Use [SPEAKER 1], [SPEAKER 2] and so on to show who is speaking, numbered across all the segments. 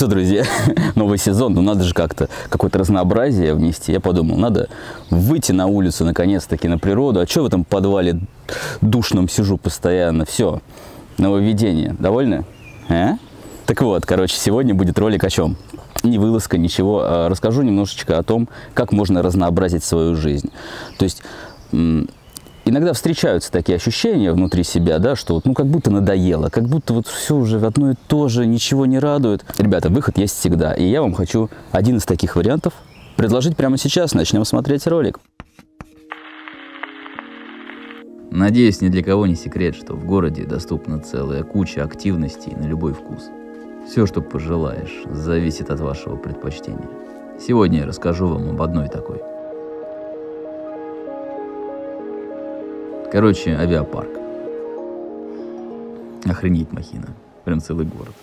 [SPEAKER 1] что, друзья, новый сезон, ну надо же как-то какое-то разнообразие внести. Я подумал, надо выйти на улицу наконец-таки, на природу. А что в этом подвале душном сижу постоянно? Все, нововведение. Довольны? Так вот, короче, сегодня будет ролик о чем? Не вылазка, ничего. Расскажу немножечко о том, как можно разнообразить свою жизнь. То есть иногда встречаются такие ощущения внутри себя, да, что вот, ну, как будто надоело, как будто вот все уже одно и то же, ничего не радует. Ребята, выход есть всегда. И я вам хочу один из таких вариантов предложить прямо сейчас. Начнем смотреть ролик. Надеюсь, ни для кого не секрет, что в городе доступна целая куча активностей на любой вкус. Все, что пожелаешь, зависит от вашего предпочтения. Сегодня я расскажу вам об одной такой. Короче, авиапарк. Охренеть махина. Прям целый город.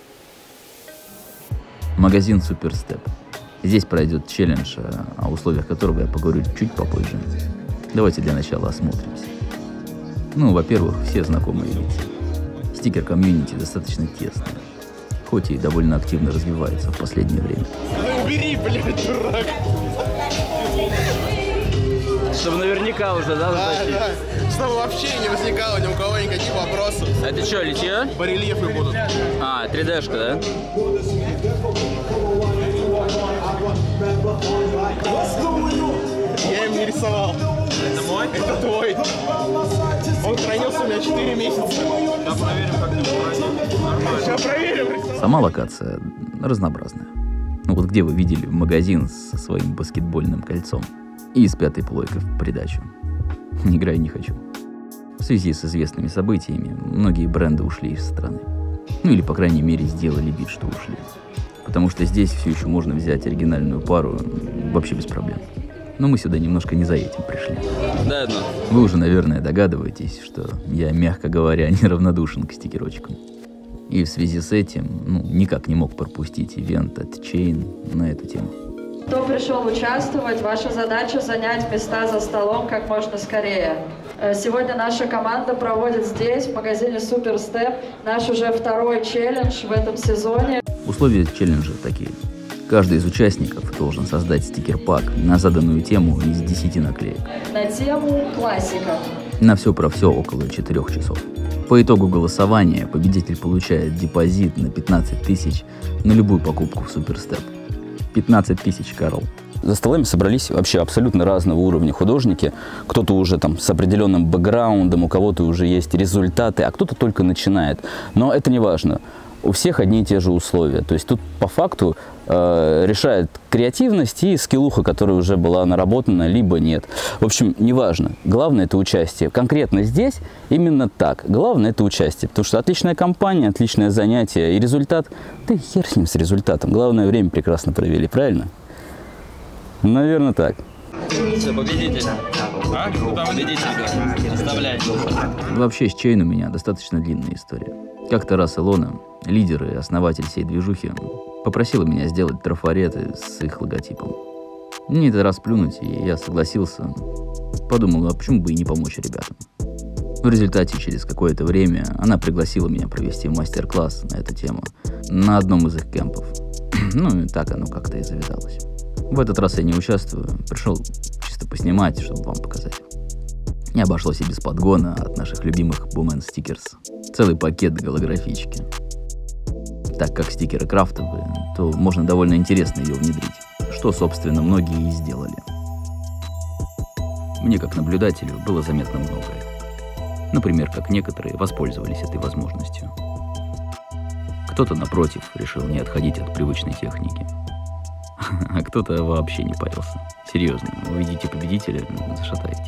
[SPEAKER 1] Магазин Суперстеп. Здесь пройдет челлендж, о условиях которого я поговорю чуть попозже. Давайте для начала осмотримся. Ну, во-первых, все знакомые лица. Стикер-комьюнити достаточно тесный, хоть и довольно активно развивается в последнее время.
[SPEAKER 2] Убери, блядь, дурак!
[SPEAKER 1] Чтобы наверняка уже, да,
[SPEAKER 2] Да. Чтобы вообще не возникало ни у кого никаких вопросов.
[SPEAKER 1] Это что, литье?
[SPEAKER 2] Барельефы будут.
[SPEAKER 1] 3D-шка, да?
[SPEAKER 2] Я им не рисовал. Это мой? Это твой. Он хранился у меня 4 месяца. Сейчас проверим, как ты хранил. Сейчас проверим.
[SPEAKER 1] Сама локация разнообразная. Ну вот где вы видели магазин со своим баскетбольным кольцом? И с 5-й плойкой в придачу. Играй не хочу. В связи с известными событиями многие бренды ушли из страны. Ну или, по крайней мере, сделали вид, что ушли. Потому что здесь все еще можно взять оригинальную пару вообще без проблем. Но мы сюда немножко не за этим пришли. Да, одно. Вы уже, наверное, догадываетесь, что я, мягко говоря, неравнодушен к стикерочкам. И в связи с этим, никак не мог пропустить ивент от Chain на эту тему.
[SPEAKER 3] Кто пришел участвовать, ваша задача занять места за столом как можно скорее. Сегодня наша команда проводит здесь, в магазине Суперстеп, наш уже 2-й челлендж в этом сезоне.
[SPEAKER 1] Условия челленджа такие. Каждый из участников должен создать стикер-пак на заданную тему из 10 наклеек.
[SPEAKER 3] На тему классика.
[SPEAKER 1] На все про все около 4 часов. По итогу голосования победитель получает депозит на 15 тысяч на любую покупку в Суперстеп. 15 тысяч, Карл. За столами собрались вообще абсолютно разного уровня художники. Кто-то уже там с определенным бэкграундом, у кого-то уже есть результаты, а кто-то только начинает. Но это не важно. У всех одни и те же условия. То есть тут по факту решает креативность и скиллуха, которая уже была наработана, либо нет. В общем, неважно. Главное – это участие. Конкретно здесь именно так. Главное – это участие. Потому что отличная компания, отличное занятие и результат. Да и хер с ним, с результатом. Главное, время прекрасно провели, правильно? Наверное, так.
[SPEAKER 4] Все, победитель. Победитель. Оставляй.
[SPEAKER 1] Вообще, с Chain у меня достаточно длинная история. Как-то раз Илона, лидер и основатель всей движухи, попросила меня сделать трафареты с их логотипом. Мне это раз плюнуть, и я согласился. Подумал, а почему бы и не помочь ребятам. В результате, через какое-то время, она пригласила меня провести мастер-класс на эту тему на одном из их кемпов. Ну и так оно как-то и завязалось. В этот раз я не участвую, пришел чисто поснимать, чтобы вам показать. Не обошлось и без подгона от наших любимых Boom & Stickers. Целый пакет голографички. Так как стикеры крафтовые, то можно довольно интересно ее внедрить, что, собственно, многие и сделали. Мне, как наблюдателю, было заметно многое. Например, как некоторые воспользовались этой возможностью. Кто-то, напротив, решил не отходить от привычной техники. А кто-то вообще не парился. Серьезно, увидите победителя, зашатаетесь.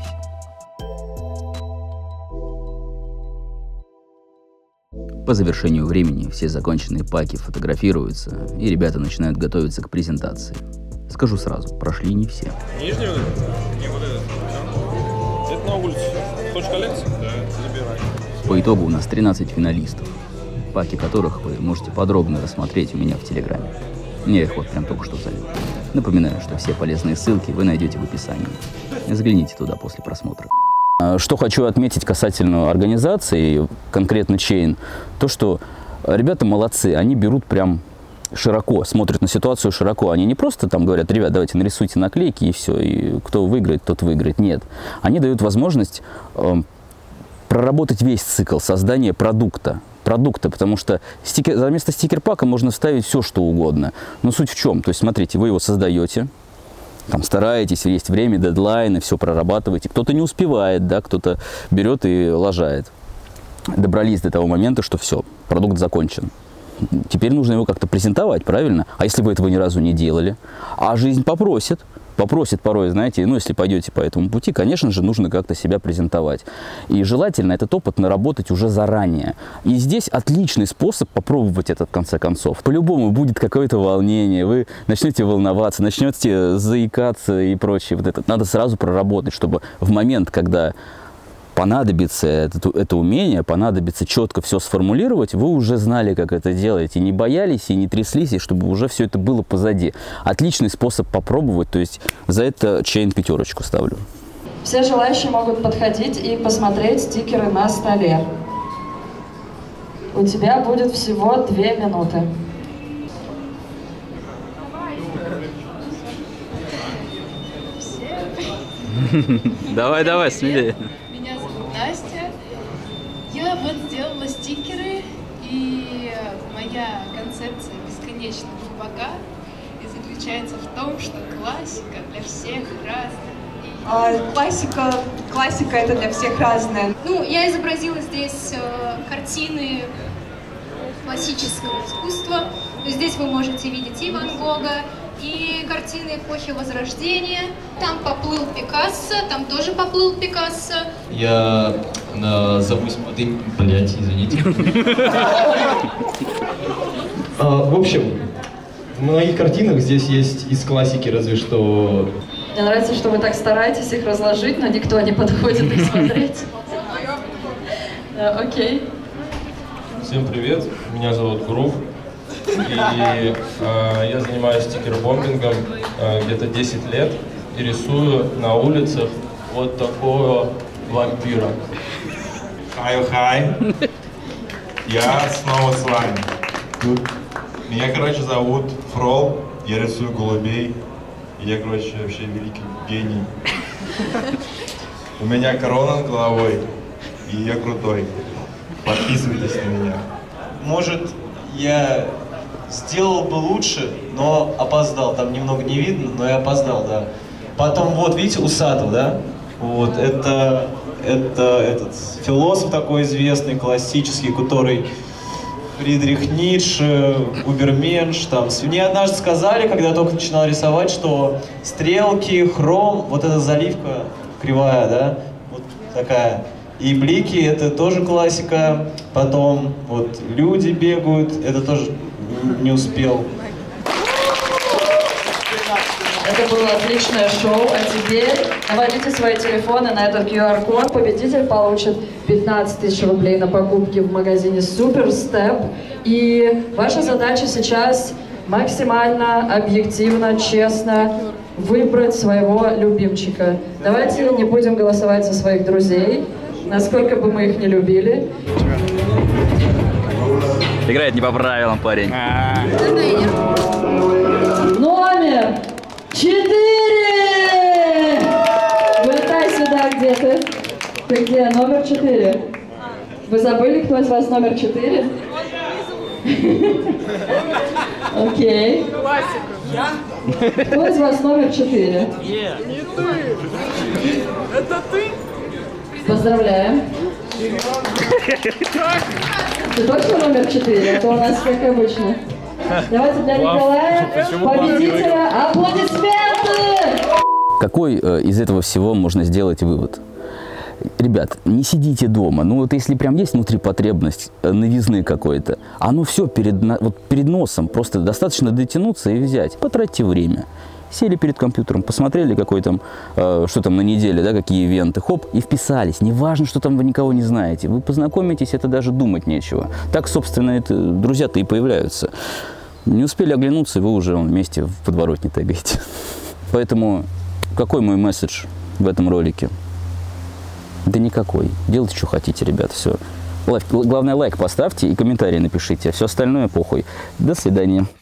[SPEAKER 1] По завершению времени все законченные паки фотографируются, и ребята начинают готовиться к презентации. Скажу сразу, прошли не все.
[SPEAKER 2] Нижний вот этот? Не вот этот. Это на улице. Хочешь коллекцию? Да, забирай.
[SPEAKER 1] По итогу у нас 13 финалистов, паки которых вы можете подробно рассмотреть у меня в Телеграме. Я их вот прям только что залил. Напоминаю, что все полезные ссылки вы найдете в описании. Загляните туда после просмотра. Что хочу отметить касательно организации, конкретно Chain, то, что ребята молодцы, они берут прям широко, смотрят на ситуацию широко. Они не просто там говорят: ребят, давайте нарисуйте наклейки и все, и кто выиграет, тот выиграет. Нет. Они дают возможность проработать весь цикл создания продукта, потому что вместо стикер-пака можно вставить все, что угодно. Но суть в чем? То есть, смотрите, вы его создаете, там стараетесь, есть время, дедлайны, все прорабатываете. Кто-то не успевает, да, кто-то берет и лажает. Добрались до того момента, что все, продукт закончен. Теперь нужно его как-то презентовать, правильно? А если вы этого ни разу не делали? А жизнь попросит порой, знаете, ну, если пойдете по этому пути, конечно же, нужно как-то себя презентовать. И желательно этот опыт наработать уже заранее. И здесь отличный способ попробовать это в конце концов. По-любому будет какое-то волнение, вы начнете волноваться, начнете заикаться и прочее. Вот это надо сразу проработать, чтобы в момент, когда понадобится это умение, понадобится четко все сформулировать, вы уже знали, как это делать, и не боялись, и не тряслись, и чтобы уже все это было позади. Отличный способ попробовать, то есть за это Chain 5 ставлю.
[SPEAKER 3] Все желающие могут подходить и посмотреть стикеры на столе. У тебя будет всего 2 минуты.
[SPEAKER 1] Давай, смелее.
[SPEAKER 5] Меня зовут Настя. Я вот сделала стикеры, и моя концепция бесконечно глубока и заключается в том, что классика для всех разная.
[SPEAKER 6] Классика это для всех разная.
[SPEAKER 7] Ну, я изобразила здесь картины классического искусства. То есть здесь вы можете видеть и Ван Гога, и картины эпохи Возрождения. Там поплыл Пикассо, там тоже поплыл Пикассо.
[SPEAKER 8] Я зовусь Блять, извините. В общем, в моих картинах здесь есть из классики разве что...
[SPEAKER 3] Мне нравится, что вы так стараетесь их разложить, но никто не подходит их смотреть. Окей.
[SPEAKER 2] Всем привет, меня зовут Грув. И я занимаюсь стикер-бомбингом где-то 10 лет и рисую на улицах вот такого вампира.
[SPEAKER 9] Хай, я снова с вами. Меня, короче, зовут Фрол, я рисую голубей. Я, короче, вообще великий гений. У меня корона над головой, и я крутой. Подписывайтесь на меня.
[SPEAKER 10] Может, я сделал бы лучше, но опоздал. Там немного не видно, но я опоздал, да. Потом, вот, видите, Усатов, да? Вот, это этот философ такой известный, классический, который Фридрих Ницше, Уберменш, там. Мне однажды сказали, когда я только начинал рисовать, что стрелки, хром, вот эта заливка кривая, да, вот такая. И блики, это тоже классика. Потом вот люди бегают, это тоже не успел.
[SPEAKER 3] Это было отличное шоу, а теперь наводите свои телефоны на этот QR-код. Победитель получит 15 000 рублей на покупки в магазине Суперстеп. И ваша задача сейчас максимально объективно, честно выбрать своего любимчика. Давайте не будем голосовать за своих друзей, насколько бы мы их не любили.
[SPEAKER 1] Играет не по правилам, парень.
[SPEAKER 3] Номер 4! Вылетай сюда, где ты? Ты где? Номер 4. Вы забыли, кто из вас номер 4? Окей. Кто из вас номер 4?
[SPEAKER 2] Не ты! Это ты?
[SPEAKER 3] Поздравляем. Ты точно номер 4? А то у нас как обычно. Давайте для Николая, победителя, аплодисменты!
[SPEAKER 1] Какой из этого всего можно сделать вывод? Ребят, не сидите дома. Ну вот если прям есть внутри потребность новизны какой-то, оно все перед носом. Просто достаточно дотянуться и взять. Потратьте время. Сели перед компьютером, посмотрели, какой там, что там на неделе, да, какие ивенты, хоп, и вписались. Неважно, что там вы никого не знаете. Вы познакомитесь, это даже думать нечего. Так, собственно, это друзья-то и появляются. Не успели оглянуться, и вы уже вместе в подворотне тэгаете. Поэтому какой мой месседж в этом ролике? Да никакой. Делайте, что хотите, ребята, все. Главное, лайк поставьте и комментарий напишите. Все остальное похуй. До свидания.